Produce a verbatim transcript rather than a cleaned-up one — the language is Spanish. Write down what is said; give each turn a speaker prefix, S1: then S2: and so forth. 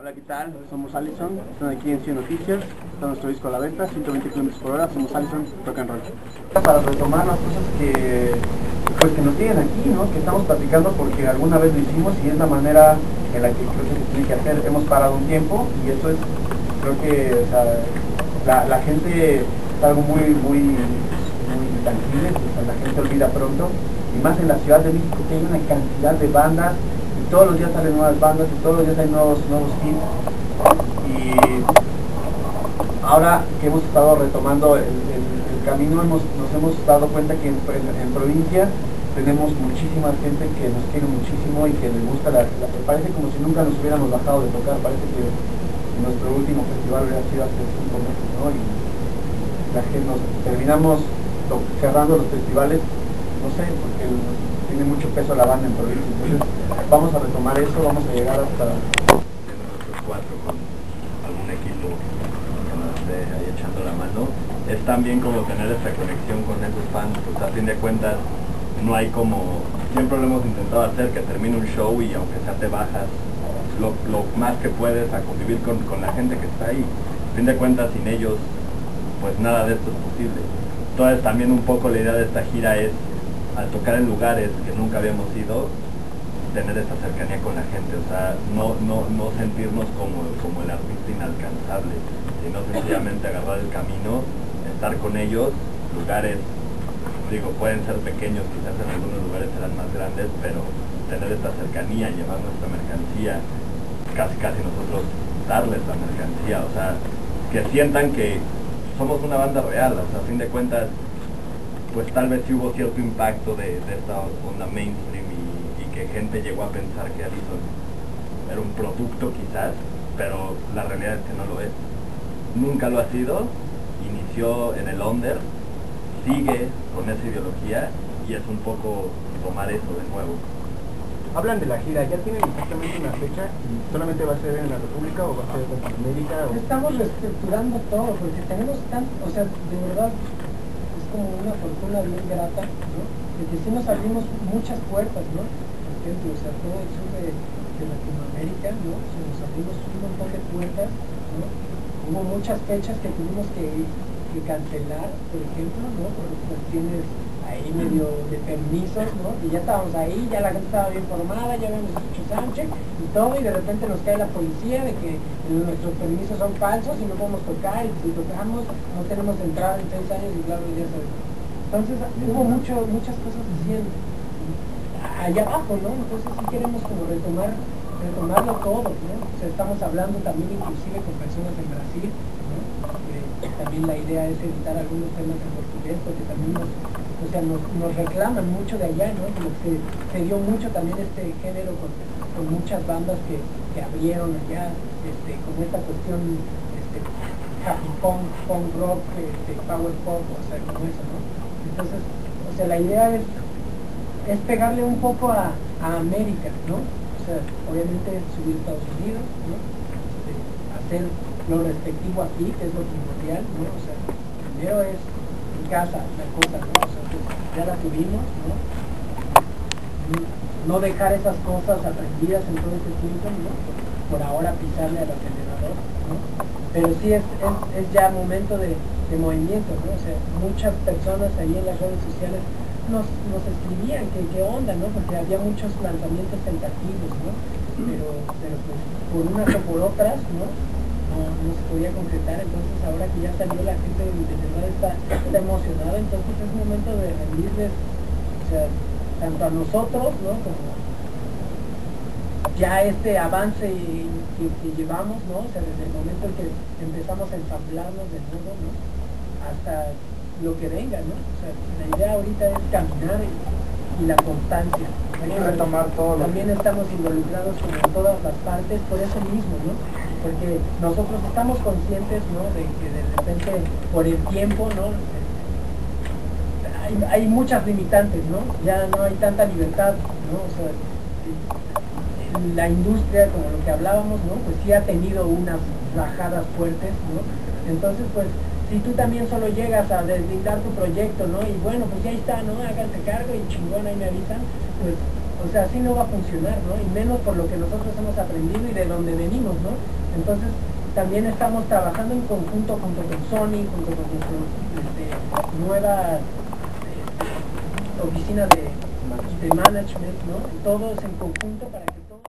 S1: Hola, ¿qué tal? Somos Allison, están aquí en Cien Noticias, está nuestro disco a la venta, ciento veinte kilómetros por hora, somos Allison, rock and roll. Para retomar las cosas que, pues, que nos tienen aquí, ¿no? Que estamos platicando porque alguna vez lo hicimos y es la manera en la que creo que se tiene que hacer. Hemos parado un tiempo y eso es, creo que, o sea, la, la gente es algo muy, muy, muy tangible, o sea, la gente olvida pronto, y más en la Ciudad de México, que hay una cantidad de bandas, y todos los días salen nuevas bandas, y todos los días hay nuevos, nuevos hits, y ahora que hemos estado retomando el, el, el camino, hemos, nos hemos dado cuenta que en, en, en provincia tenemos muchísima gente que nos quiere muchísimo y que les gusta la, la, parece como si nunca nos hubiéramos bajado de tocar, parece que nuestro último festival hubiera sido hace cinco meses, ¿no? Y la gente nos terminamos cerrando los festivales, no sé, porque el, tiene mucho peso la banda en provincia, entonces vamos a retomar eso, vamos a llegar hasta
S2: nosotros cuatro con algún equipo que nos esté ahí echando la mano. Es también como tener esta conexión con esos fans, pues a fin de cuentas no hay como, siempre lo hemos intentado hacer, que termine un show y aunque sea te bajas lo, lo más que puedes a convivir con, con la gente que está ahí. A fin de cuentas sin ellos pues nada de esto es posible. Entonces también un poco la idea de esta gira es, al tocar en lugares que nunca habíamos ido, tener esta cercanía con la gente, o sea, no, no, no sentirnos como, como el artista inalcanzable, sino sencillamente agarrar el camino, estar con ellos, lugares, digo, pueden ser pequeños, quizás en algunos lugares serán más grandes, pero tener esta cercanía, llevar nuestra mercancía, casi casi nosotros darles la mercancía, o sea, que sientan que somos una banda real, o sea, a fin de cuentas, pues tal vez sí hubo cierto impacto de, de esta onda mainstream y, y que gente llegó a pensar que Allison era un producto quizás, pero la realidad es que no lo es. Nunca lo ha sido, inició en el under, sigue con esa ideología y es un poco tomar eso de nuevo.
S1: Hablan de la gira, ¿ya tienen exactamente una fecha? ¿Solamente va a ser en la República o va a ser en Latinoamérica? O...
S3: Estamos reestructurando todo porque tenemos tanto, o sea, de verdad es como una fortuna bien grata, ¿no? Porque sí nos abrimos muchas puertas, ¿no? Por ejemplo, o sea, todo el sur de, de Latinoamérica, ¿no? O sea, nos abrimos un montón de puertas, ¿no? Hubo muchas fechas que tuvimos que, que cancelar, por ejemplo, ¿no? Por cuestiones ahí medio de permisos, ¿no? Y ya estábamos ahí, ya la gente estaba bien formada, ya habíamos hecho Sánchez y todo, y de repente nos cae la policía de que nuestros permisos son falsos y no podemos tocar, y si tocamos no tenemos entrada en seis años y claro, ya sabes. Entonces hubo mucho, muchas cosas así en, allá abajo, ¿no? Entonces sí queremos como retomar, retomarlo todo, ¿no? O sea, estamos hablando también inclusive con personas en Brasil, ¿no? Eh, también la idea es editar algunos temas en portugués, porque también nos, o sea, nos, nos reclaman mucho de allá, ¿no? Como que se dio mucho también este género con, con muchas bandas que, que abrieron allá, este, como esta cuestión este, happy punk, punk rock, este, power pop, o sea, como eso, ¿no? Entonces, o sea, la idea es, es pegarle un poco a, a América, ¿no? O sea, obviamente subir a Estados Unidos, ¿no? Este, hacer lo respectivo aquí, que es lo primordial, ¿no? O sea, primero es en casa la cosa, ¿no? O sea, pues ya la tuvimos, ¿no? No dejar esas cosas aprendidas en todo este tiempo, ¿no? Por, por ahora pisarle al acelerador, ¿no? Pero sí es, es, es ya momento de, de movimiento, ¿no? O sea, muchas personas ahí en las redes sociales nos, nos escribían que qué onda, ¿no? Porque había muchos lanzamientos tentativos, ¿no? Pero, pero pues por unas o por otras, ¿no? No, no se podía concretar, entonces ahora que ya salió la gente de verdad está, está emocionada, entonces es momento de rendirles, o sea, tanto a nosotros, ¿no? Como ya este avance que, que llevamos, ¿no? O sea, desde el momento en que empezamos a ensamblarnos de nuevo, ¿no? Hasta lo que venga, ¿no? O sea, la idea ahorita es caminar y, y la constancia.
S1: Hay que retomar todo.
S3: También estamos involucrados como en todas las partes por eso mismo, ¿no? Porque nosotros estamos conscientes, ¿no? De que de repente por el tiempo, ¿no? Hay, hay muchas limitantes, ¿no? Ya no hay tanta libertad, ¿no? O sea, la industria, como lo que hablábamos, ¿no? Pues sí ha tenido unas bajadas fuertes, ¿no? Entonces, pues, si tú también solo llegas a deslindar tu proyecto, ¿no? Y bueno, pues ya está, ¿no? Háganse cargo y chingón, ahí me avisan, pues, o sea, así no va a funcionar, ¿no? Y menos por lo que nosotros hemos aprendido y de donde venimos, ¿no? Entonces, también estamos trabajando en conjunto junto con Sony, junto con nuestra este, nueva este, oficina de, de management, ¿no? Todos en conjunto para que